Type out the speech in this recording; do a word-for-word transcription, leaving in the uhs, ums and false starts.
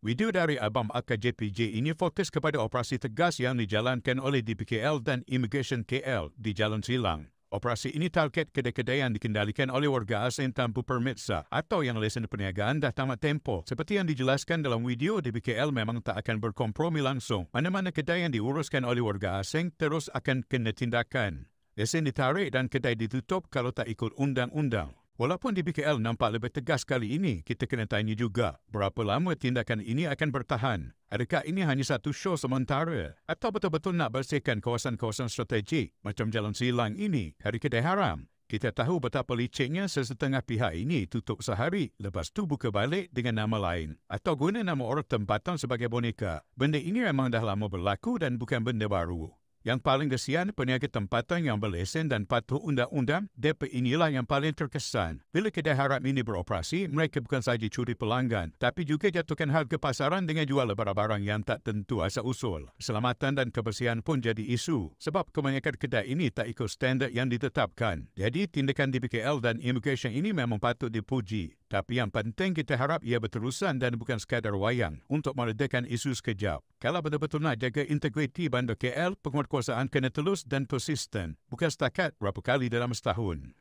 Video dari Abang Akar J P J ini fokus kepada operasi tegas yang dijalankan oleh D P K L dan Immigration K L di Jalan Silang. Operasi ini target kedai-kedai yang dikendalikan oleh warga asing tanpa permit sah atau yang lesen perniagaan dah tamat tempoh. Seperti yang dijelaskan dalam video, D P K L memang tak akan berkompromi langsung. Mana-mana kedai yang diuruskan oleh warga asing terus akan kena tindakan. Lesen ditarik dan kedai ditutup kalau tak ikut undang-undang. Walaupun D P K L nampak lebih tegas kali ini, kita kena tanya juga, berapa lama tindakan ini akan bertahan? Adakah ini hanya satu show sementara? Atau betul-betul nak bersihkan kawasan-kawasan strategik macam Jalan Silang ini dari kedai haram? Kita tahu betapa liciknya sesetengah pihak ini tutup sehari, lepas tu buka balik dengan nama lain. Atau guna nama orang tempatan sebagai boneka. Benda ini memang dah lama berlaku dan bukan benda baru. Yang paling kesian, peniaga tempatan yang berlesen dan patuh undang-undang, mereka inilah yang paling terkesan. Bila kedai haram ini beroperasi, mereka bukan sahaja curi pelanggan, tapi juga jatuhkan harga pasaran dengan jual barang-barang yang tak tentu asal-usul. Keselamatan dan kebersihan pun jadi isu, sebab kebanyakan kedai ini tak ikut standard yang ditetapkan. Jadi, tindakan D P K L dan Immigration ini memang patut dipuji. Tapi yang penting kita harap ia berterusan dan bukan sekadar wayang untuk meredakan isu sekejap. Kalau betul-betul nak jaga integriti bandar K L, penguatkuasaan kena telus dan persisten, bukan setakat berapa kali dalam setahun.